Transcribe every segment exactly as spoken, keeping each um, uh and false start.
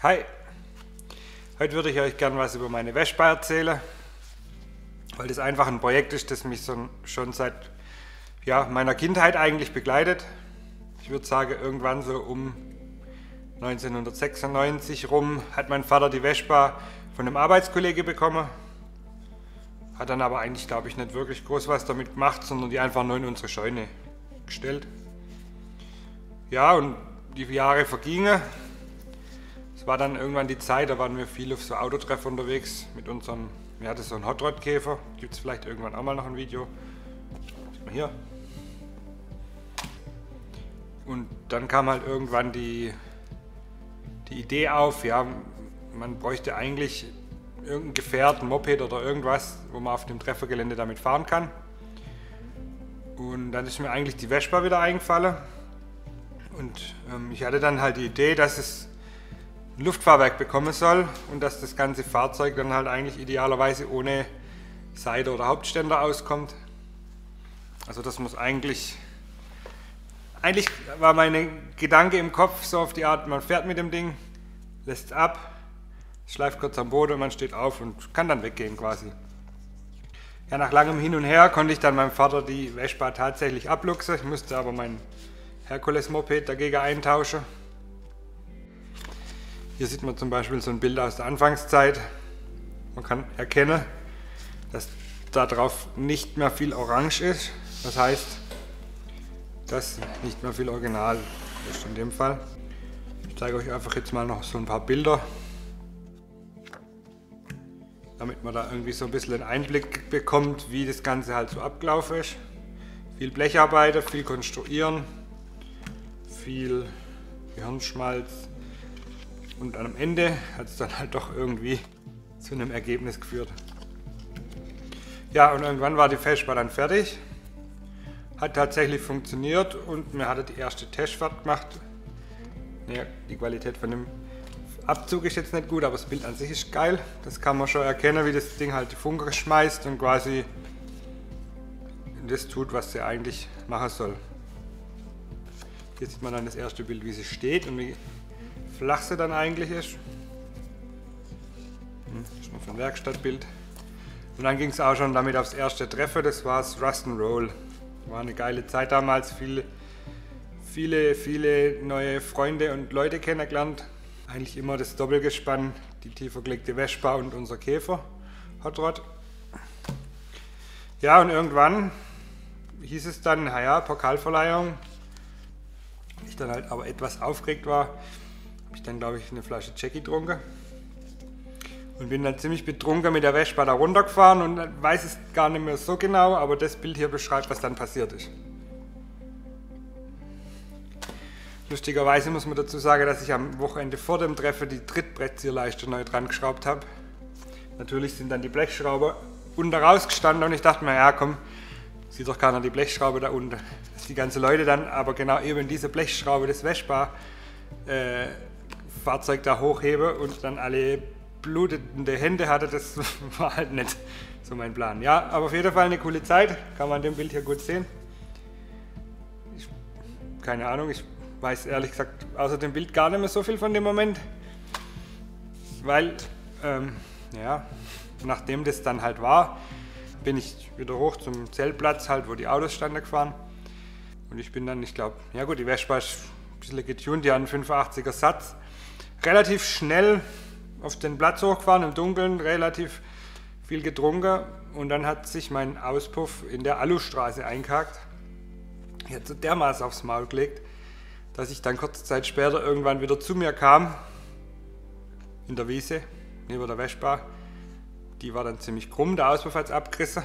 Hi, heute würde ich euch gerne was über meine Vespa erzählen, weil das einfach ein Projekt ist, das mich so, schon seit ja, meiner Kindheit eigentlich begleitet. Ich würde sagen, irgendwann so um neunzehnhundertsechsundneunzig rum hat mein Vater die Vespa von einem Arbeitskollege bekommen. Hat dann aber eigentlich, glaube ich, nicht wirklich groß was damit gemacht, sondern die einfach nur in unsere Scheune gestellt. Ja, und die Jahre vergingen. Es war dann irgendwann die Zeit, da waren wir viel auf so Autotreff unterwegs mit unserem, wir hatten so einen Hot Rod Käfer, gibt es vielleicht irgendwann auch mal noch ein Video. Sieht man hier. Und dann kam halt irgendwann die, die Idee auf, ja, man bräuchte eigentlich irgendein Gefährt, ein Moped oder irgendwas, wo man auf dem Treffergelände damit fahren kann. Und dann ist mir eigentlich die Vespa wieder eingefallen. Und ähm, ich hatte dann halt die Idee, dass es ein Luftfahrwerk bekommen soll und dass das ganze Fahrzeug dann halt eigentlich idealerweise ohne Seite oder Hauptständer auskommt. Also das muss eigentlich, eigentlich war mein Gedanke im Kopf so auf die Art, man fährt mit dem Ding, lässt es ab, schleift kurz am Boden und man steht auf und kann dann weggehen quasi. Ja, nach langem Hin und Her konnte ich dann meinem Vater die Vespa tatsächlich abluchsen, ich musste aber mein Herkules-Moped dagegen eintauschen. Hier sieht man zum Beispiel so ein Bild aus der Anfangszeit. Man kann erkennen, dass da drauf nicht mehr viel Orange ist. Das heißt, dass nicht mehr viel Original ist in dem Fall. Ich zeige euch einfach jetzt mal noch so ein paar Bilder, damit man da irgendwie so ein bisschen einen Einblick bekommt, wie das Ganze halt so abgelaufen ist. Viel Blecharbeit, viel Konstruieren, viel Gehirnschmalz. Und am Ende hat es dann halt doch irgendwie zu einem Ergebnis geführt. Ja, und irgendwann war die Vespa dann fertig. Hat tatsächlich funktioniert und mir hatte die erste Testfahrt gemacht. Ja, die Qualität von dem Abzug ist jetzt nicht gut, aber das Bild an sich ist geil. Das kann man schon erkennen, wie das Ding halt die Funke schmeißt und quasi das tut, was sie eigentlich machen soll. Hier sieht man dann das erste Bild, wie sie steht und wie flach sie dann eigentlich ist. Das ist noch so ein Werkstattbild. Und dann ging es auch schon damit aufs erste Treffen, das war das Rust and Roll. War eine geile Zeit damals, viele, viele, viele neue Freunde und Leute kennengelernt. Eigentlich immer das Doppelgespann, die tiefer gelegte Vespa und unser Käfer, Hot Rod. Ja, und irgendwann hieß es dann, naja, Pokalverleihung. Ich dann halt aber etwas aufgeregt war, habe ich dann, glaube ich, eine Flasche Jackie getrunken und bin dann ziemlich betrunken mit der Vespa da runtergefahren und weiß es gar nicht mehr so genau, aber das Bild hier beschreibt, was dann passiert ist. Lustigerweise muss man dazu sagen, dass ich am Wochenende vor dem Treffen die Trittbrettzierleiste neu dran geschraubt habe. Natürlich sind dann die Blechschrauber unten rausgestanden und ich dachte mir, ja komm, sieht doch keiner die Blechschraube da unten. Dass die ganzen Leute dann aber genau eben diese Blechschraube des Vespa äh, Fahrzeug da hochhebe und dann alle blutende Hände hatte, das war halt nicht so mein Plan. Ja, aber auf jeden Fall eine coole Zeit, kann man dem Bild hier gut sehen. Ich, keine Ahnung, ich weiß ehrlich gesagt außer dem Bild gar nicht mehr so viel von dem Moment, weil, ähm, ja, nachdem das dann halt war, bin ich wieder hoch zum Zeltplatz, halt, wo die Autos standen, gefahren. Und ich bin dann, ich glaube, ja gut, die Vespa ist ein bisschen getuned, die hat einen fünfundachtziger Satz. Relativ schnell auf den Platz hochgefahren, im Dunkeln, relativ viel getrunken. Und dann hat sich mein Auspuff in der Alustraße eingehakt. Ich hatte so dermaßen aufs Maul gelegt, dass ich dann kurze Zeit später irgendwann wieder zu mir kam. In der Wiese, neben der Vespa. Die war dann ziemlich krumm, der Auspuff hat es abgerissen.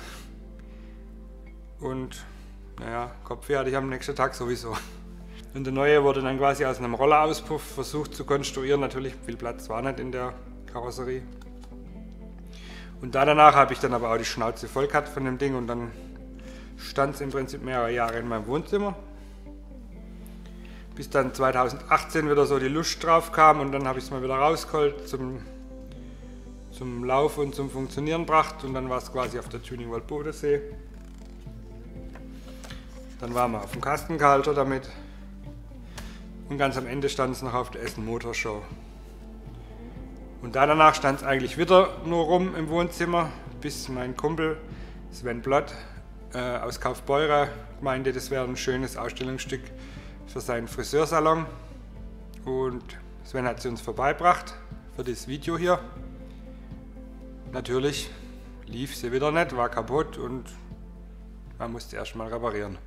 Und naja, Kopfweh hatte ich am nächsten Tag sowieso. Und der neue wurde dann quasi aus einem Rollerauspuff versucht zu konstruieren. Natürlich viel Platz war nicht in der Karosserie. Und da danach habe ich dann aber auch die Schnauze voll gehabt von dem Ding und dann stand es im Prinzip mehrere Jahre in meinem Wohnzimmer. Bis dann zweitausendachtzehn wieder so die Lust drauf kam und dann habe ich es mal wieder rausgeholt zum zum Lauf und zum Funktionieren gebracht und dann war es quasi auf der Tuning World Bodensee. Dann waren wir auf dem Kastenkalter damit und ganz am Ende stand es noch auf der Essen Motor Show. Und danach stand es eigentlich wieder nur rum im Wohnzimmer, bis mein Kumpel Sven Blott äh, aus Kaufbeurer meinte, das wäre ein schönes Ausstellungsstück für seinen Friseursalon. Und Sven hat sie uns vorbeigebracht für das Video hier. Natürlich lief sie wieder nicht, war kaputt und man musste erst mal reparieren.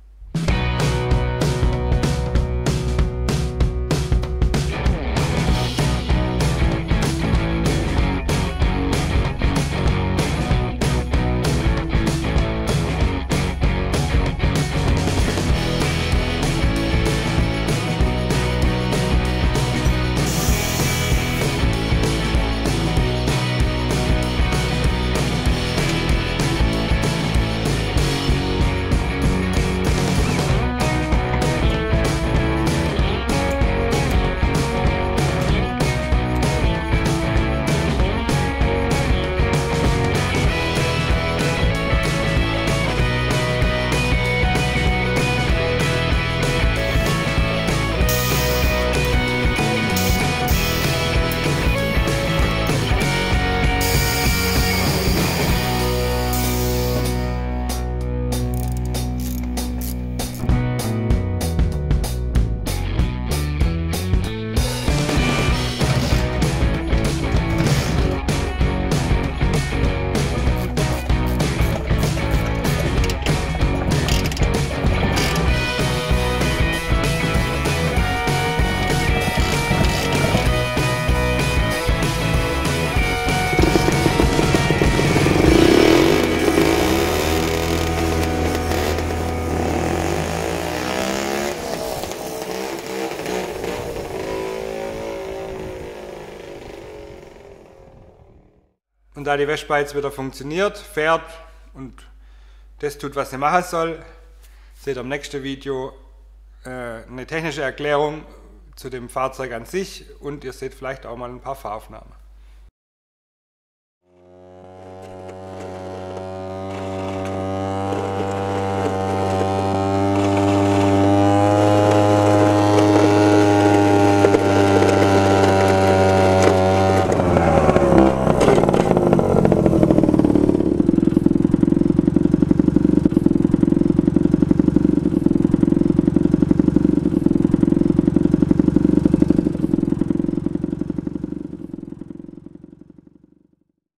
Und da die Wäschbar jetzt wieder funktioniert, fährt und das tut, was sie machen soll, seht ihr im nächsten Video äh, eine technische Erklärung zu dem Fahrzeug an sich und ihr seht vielleicht auch mal ein paar Fahraufnahmen.